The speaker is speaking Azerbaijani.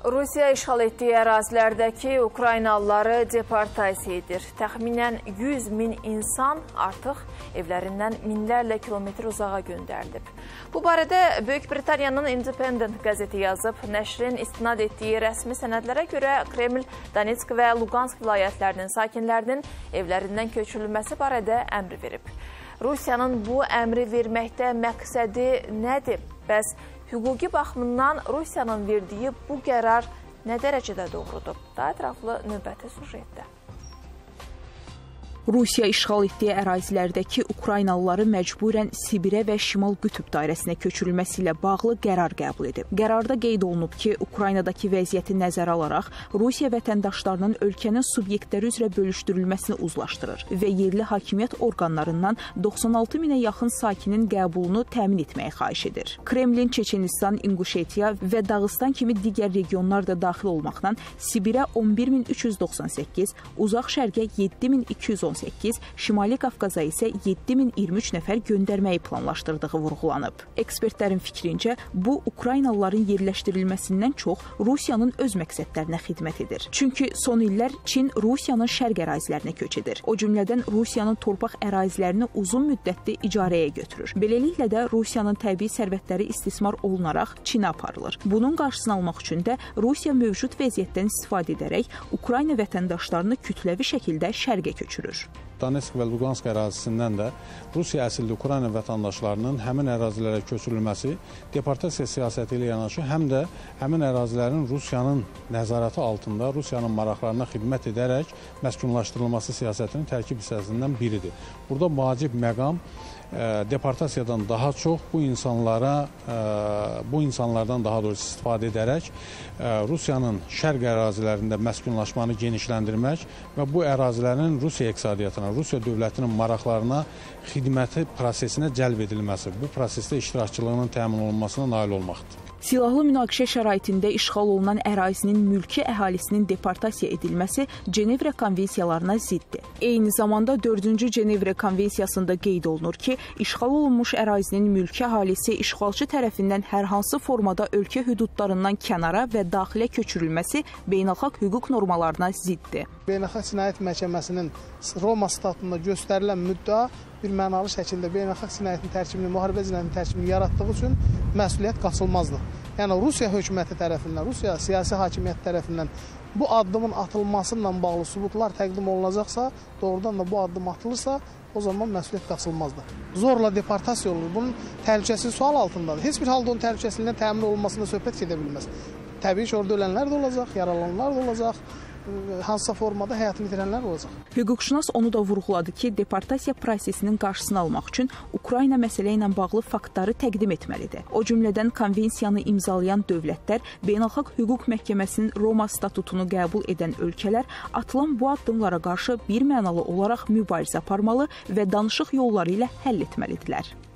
Rusiya işğal etdiyi ərazilərdəki Ukraynalıları deportasiya edir. Təxminən 100 min insan artıq evlərindən minlərlə kilometr uzağa göndərilib. Bu barədə Böyük Britaniyanın Independent qəzeti yazıb. Nəşrin istinad etdiyi rəsmi sənədlərə görə Kreml, Donetsk və Luqansk vilayətlərinin sakinlərinin evlərindən köçürülməsi barədə əmr verib. Rusiyanın bu əmri verməkdə məqsədi nədir? Bəs hüquqi baxımından Rusiyanın verdiyi bu qərar nə dərəcədə doğrudur? Daha ətraflı növbəti sujetdə. Rusiya işğal etdiyi ərazilərdəki Ukraynalıları məcburən Sibirə və Şimal Qütb dairəsinə köçürülməsi ilə bağlı qərar qəbul edib. Qərarda qeyd olunub ki, Ukraynadakı vəziyyəti nəzərə alaraq Rusiya vətəndaşlarının ölkənin subyektləri üzrə bölüşdürülməsini uzlaşdırır və yerli hakimiyyət orqanlarından 96 minə yaxın sakinin qəbulunu təmin etməyi xahiş edir. Kremlin Çeçenistan, İnquşetiya və Dağıstan kimi digər regionlar da daxil olmaqla Sibirə 11.398, Uzaq Şərqə 7.218, Şimali Qafqaza isə 7023 nəfər göndərməyi planlaşdırdığı vurğulanıb. Ekspertlərin fikrincə, bu Ukraynalıların yerləşdirilməsindən çox Rusiyanın öz məqsədlərinə xidmət edir. Çünki son illər Çin Rusiyanın şərq ərazilərinə köç edir. O cümlədən Rusiyanın torpaq ərazilərini uzun müddətli icarəyə götürür. Beləliklə də Rusiyanın təbii sərvətləri istismar olunaraq Çinə aparılır. Bunun qarşısını almaq üçün də Rusiya mövcud vəziyyətdən istifadə edərək Ukrayna vətəndaşlarını kütləvi şəkildə şərqə köçürür. Donetsk və Luqansk ərazisindən də Rusiya əsilli Ukrayna vətəndaşlarının həmin ərazilərə köçürülməsi deportasiya siyasəti ilə yanaşı, həm də həmin ərazilərin Rusiyanın nəzarəti altında, Rusiyanın maraqlarına xidmət edərək məskunlaşdırılması siyasətinin tərkib hissəsindən biridir. Burada vacib məqam deportasiyadan daha çox bu insanlardan daha doğrusu istifadə edərək Rusiyanın şərq ərazilərində məskunlaşmanı genişləndirmək və bu ərazilərin Rusiya iqtisadiyyatına, Rusiya dövlətinin maraqlarına xidməti prosesinə cəlb edilməsi, bu prosesdə iştirakçılığının təmin olunmasına nail olmaqdır. Silahlı münaqişə şəraitində işğal olunan ərazinin mülki əhalisinin deportasiya edilməsi Cenevra konvensiyalarına ziddir. Eyni zamanda 4-cü Cenevra konvensiyasında qeyd olunur ki, işğal olunmuş ərazinin mülki əhalisi işğalçı tərəfindən hər hansı formada ölkə hüdudlarından kənara və daxilə köçürülməsi beynəlxalq hüquq normalarına ziddir. Beynəlxalq Cinayət Məhkəməsinin Roma statında göstərilən müddəa bir mənalı şəkildə beynəlxalq cinayətin tərkibini, müharibə cinayətinin tərkibini yaratdığı üçün məsuliyyət qaçılmazdır. Yəni Rusiya hökuməti tərəfindən, Rusiya siyasi hakimiyyət tərəfindən bu addımın atılmasıyla bağlı sübutlar təqdim olunacaqsa, doğrudan da bu addım atılırsa, o zaman məsuliyyət qaçılmazdır. Zorla deportasiya olunur. Bunun təhlükəsi sual altındadır. Heç bir halda onun təhlükəsizliyindən təmin olunmasında söhbət gedə bilməz. Təbii ki, orada ölənlər də olacaq, yaralananlar da olacaq, hansısa formada həyatını itirənlər olacaq. Hüquqşünas onu da vurğuladı ki, deportasiya prosesinin qarşısını almaq üçün Ukrayna məsələ ilə bağlı faktları təqdim etməlidir. O cümlədən konvensiyanı imzalayan dövlətlər, Beynəlxalq Hüquq Məhkəməsinin Roma statutunu qəbul edən ölkələr atılan bu addımlara qarşı bir mənalı olaraq mübarizə aparmalı və danışıq yolları ilə həll etməlidirlər.